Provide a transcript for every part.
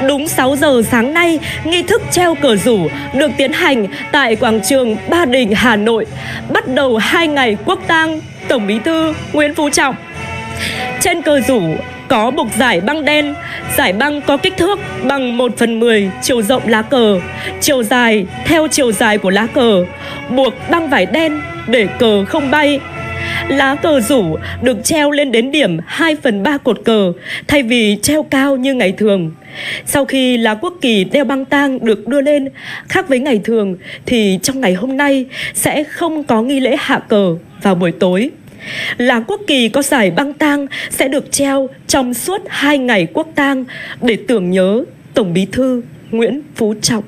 Đúng 6 giờ sáng nay, nghi thức treo cờ rủ được tiến hành tại quảng trường Ba Đình, Hà Nội, bắt đầu 2 ngày quốc tang Tổng Bí thư Nguyễn Phú Trọng. Trên cờ rủ có buộc dải băng đen, dải băng có kích thước bằng 1/10 chiều rộng lá cờ, chiều dài theo chiều dài của lá cờ, buộc băng vải đen để cờ không bay. Lá cờ rủ được treo lên đến điểm 2/3 cột cờ thay vì treo cao như ngày thường. Sau khi lá quốc kỳ đeo băng tang được đưa lên, khác với ngày thường thì trong ngày hôm nay sẽ không có nghi lễ hạ cờ vào buổi tối. Lá quốc kỳ có dải băng tang sẽ được treo trong suốt 2 ngày quốc tang để tưởng nhớ Tổng Bí thư Nguyễn Phú Trọng.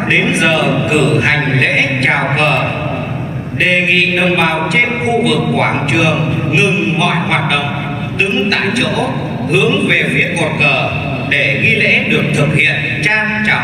đến giờ cử hành lễ chào cờ. Đề nghị đồng bào trên khu vực quảng trường ngừng mọi hoạt động, đứng tại chỗ hướng về phía cột cờ để nghi lễ được thực hiện trang trọng.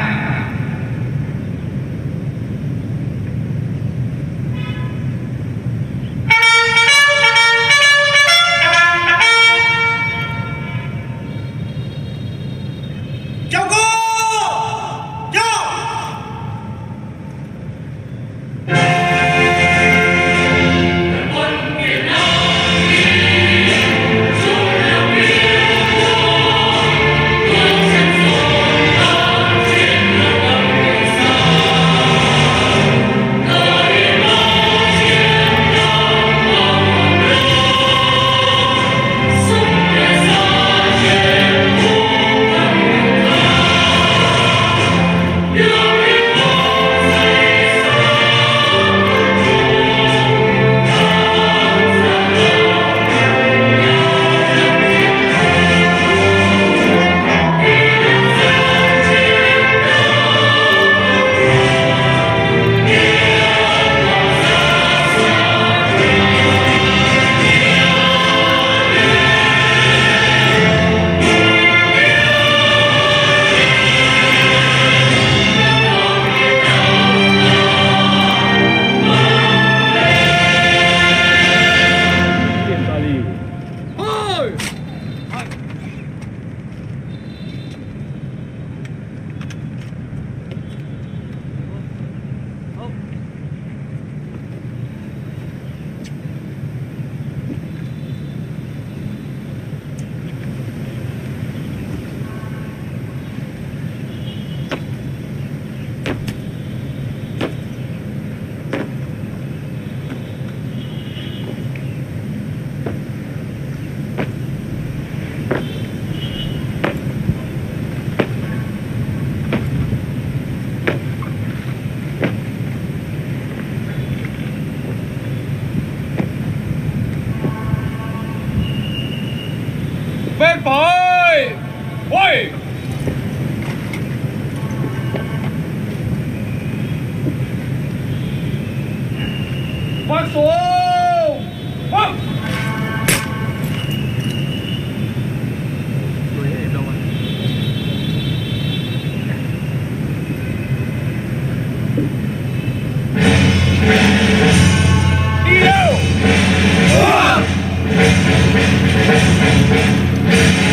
Bên phải quay, phát xuống vâng. Đi đâu?